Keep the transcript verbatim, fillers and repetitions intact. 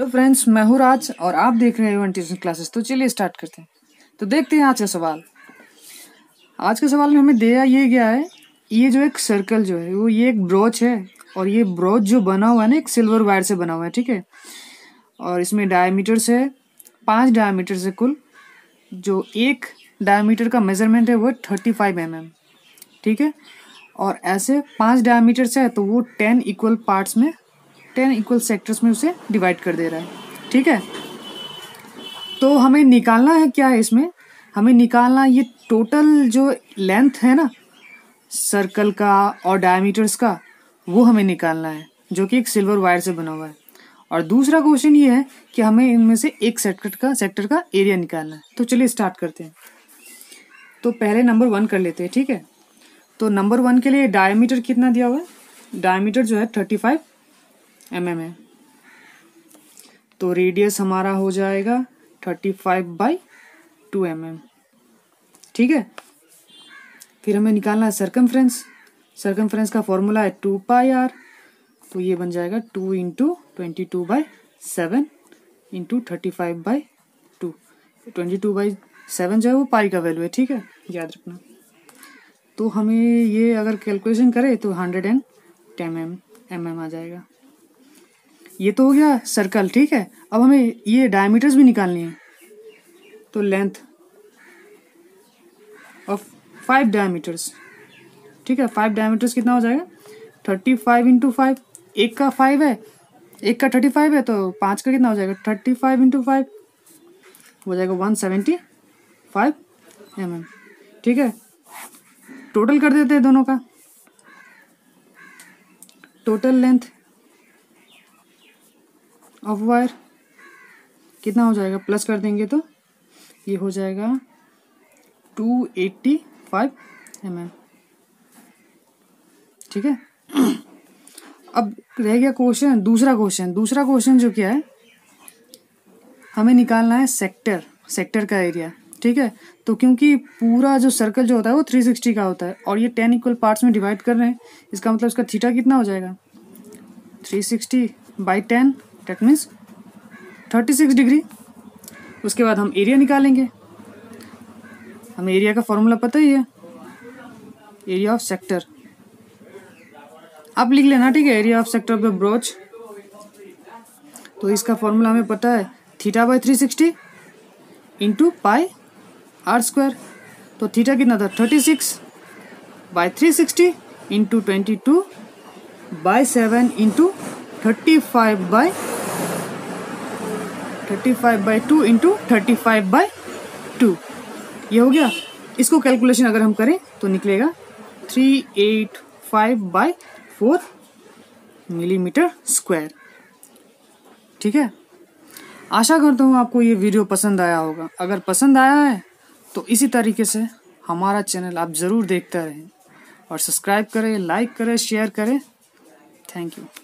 Hello friends, मैं हूँ राज और आप देख रहे हैं ट्यूशन क्लासेस। तो चलिए स्टार्ट करते हैं। तो देखते हैं आज का सवाल। आज के सवाल में हमें दिया ये गया है, ये जो एक सर्कल जो है वो ये एक ब्रोच है और ये ब्रोच जो बना हुआ है ना एक सिल्वर वायर से बना हुआ है, ठीक है। और इसमें डायमीटर से पाँच डायमीटर से कुल जो एक डायमीटर का मेजरमेंट है वो थर्टी फाइव एम एम, ठीक है। और ऐसे पाँच डायमीटर से है तो वो टेन इक्वल पार्ट्स में टेन इक्वल सेक्टर्स में उसे डिवाइड कर दे रहा है, ठीक है। तो हमें निकालना है क्या है, इसमें हमें निकालना ये टोटल जो लेंथ है ना सर्कल का और डायमीटर्स का, वो हमें निकालना है जो कि एक सिल्वर वायर से बना हुआ है। और दूसरा क्वेश्चन ये है कि हमें इनमें से एक सेक्टर का सेक्टर का एरिया निकालना है। तो चलिए स्टार्ट करते हैं। तो पहले नंबर वन कर लेते हैं, ठीक है। तो नंबर वन के लिए डायमीटर कितना दिया हुआ है, डायमीटर जो है थर्टी फाइव एम एम है। तो रेडियस हमारा हो जाएगा thirty five by two M M, ठीक है। फिर हमें निकालना है सरकमफ्रेंस। सरकमफ्रेंस का फॉर्मूला है टू पाई आर। तो ये बन जाएगा two into twenty two by seven into thirty five by two. Twenty two by seven जो है वो पाई का वैल्यू है, ठीक है, याद रखना। तो हमें ये अगर कैलकुलेशन करें तो hundred and ten M M M आ जाएगा। ये तो हो गया सर्कल, ठीक है। अब हमें ये डायमीटर्स भी निकालनी है। तो लेंथ ऑफ फाइव डायमीटर्स, ठीक है। फाइव डायमीटर्स कितना हो जाएगा, थर्टी फाइव इंटू फाइव। एक का फाइव है, एक का थर्टी फाइव है, तो पाँच का कितना हो जाएगा, थर्टी फाइव इंटू फाइव हो जाएगा one seventy five M M, ठीक है। टोटल कर देते हैं दोनों का। टोटल लेंथ ऑफ वायर कितना हो जाएगा, प्लस कर देंगे तो ये हो जाएगा two eighty five M M, ठीक है। अब रह गया क्वेश्चन, दूसरा क्वेश्चन दूसरा क्वेश्चन जो क्या है, हमें निकालना है सेक्टर सेक्टर का एरिया, ठीक है। तो क्योंकि पूरा जो सर्कल जो होता है वो थ्री सिक्सटी का होता है और ये टेन इक्वल पार्ट्स में डिवाइड कर रहे हैं, इसका मतलब इसका थीटा कितना हो जाएगा, three sixty by ten, that means thirty six degree. उसके बाद हम एरिया निकालेंगे। हमें एरिया का फॉर्मूला पता ही है, एरिया ऑफ सेक्टर। आप लिख लेना, ठीक है, area of sector of the brooch. तो इसका फॉर्मूला हमें पता है, theta by three sixty into pi R square. तो थीटा कितना था, thirty six by three sixty into twenty two by seven into thirty five by thirty five by two into thirty five by two. ये हो गया। इसको calculation अगर हम करें तो निकलेगा three eight five by four millimetre square, ठीक है। आशा करता हूँ आपको ये वीडियो पसंद आया होगा। अगर पसंद आया है तो इसी तरीके से हमारा चैनल आप ज़रूर देखते रहें और सब्सक्राइब करें, लाइक करें, शेयर करें। Thank you.